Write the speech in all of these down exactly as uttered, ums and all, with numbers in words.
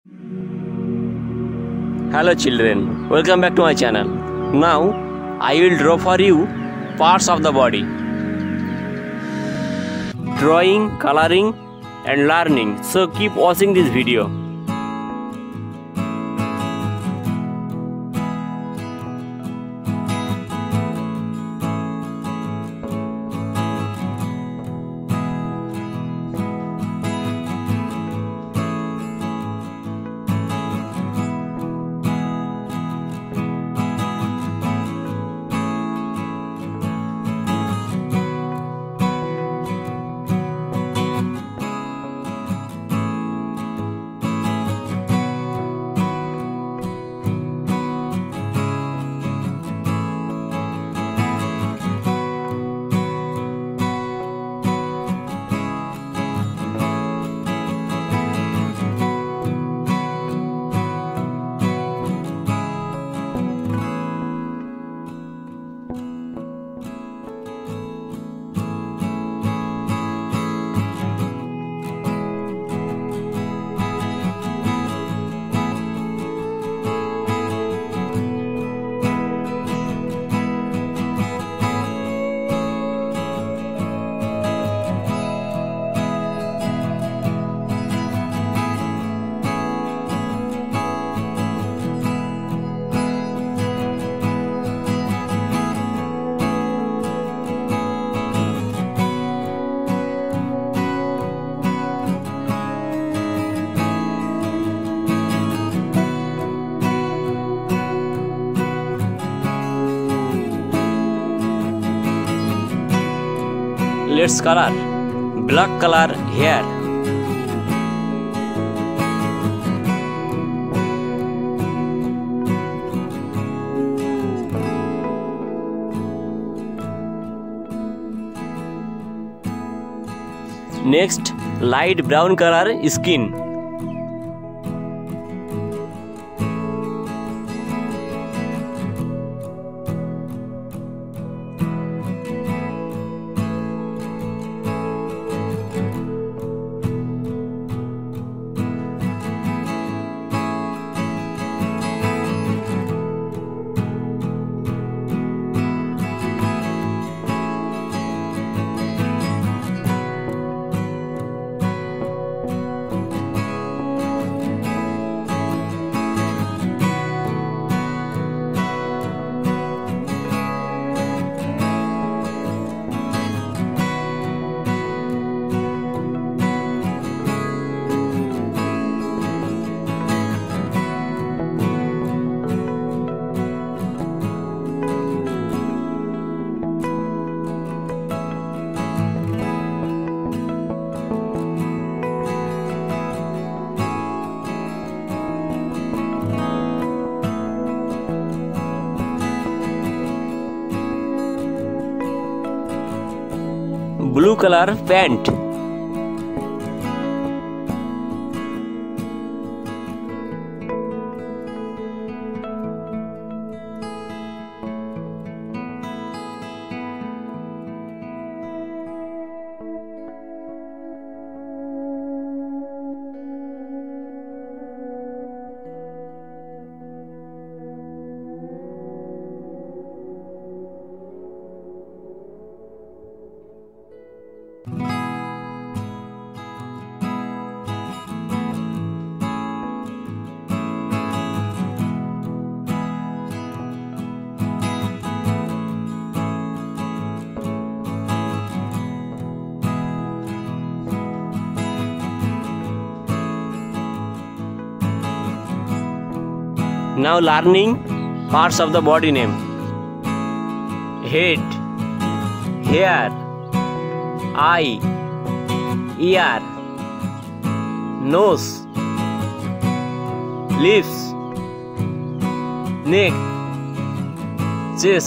Hello children, welcome back to my channel. Now I will draw for you parts of the body. Drawing, coloring and learning. So keep watching this video. Let's color. Black color hair. Next, light brown color skin. Blue color pant. Now learning parts of the body name. Head, hair, eye, ear, nose, lips, neck, chest,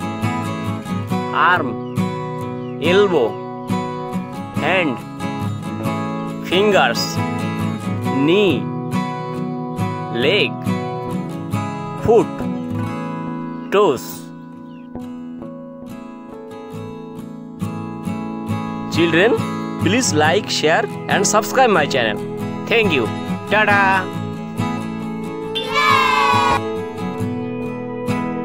arm, elbow, hand, fingers, knee, leg, foot, toes. Children, please like, share and subscribe my channel. Thank you. Tada!